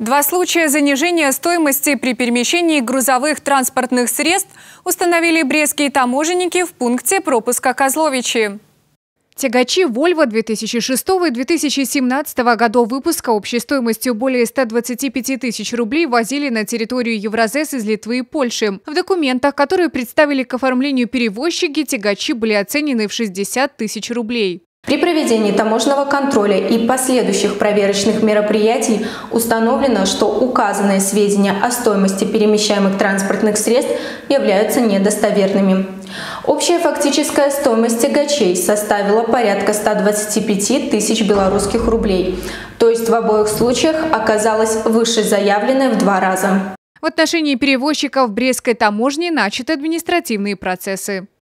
Два случая занижения стоимости при перемещении грузовых транспортных средств установили брестские таможенники в пункте пропуска Козловичи. Тягачи Volvo 2006 и 2017 годов выпуска общей стоимостью более 125 тысяч рублей возили на территорию Евразес из Литвы и Польши. В документах, которые представили к оформлению перевозчики, тягачи были оценены в 60 тысяч рублей. При проведении таможенного контроля и последующих проверочных мероприятий установлено, что указанные сведения о стоимости перемещаемых транспортных средств являются недостоверными. Общая фактическая стоимость тягачей составила порядка 125 тысяч белорусских рублей, то есть в обоих случаях оказалась выше заявленной в 2 раза. В отношении перевозчиков брестской таможни начаты административные процессы.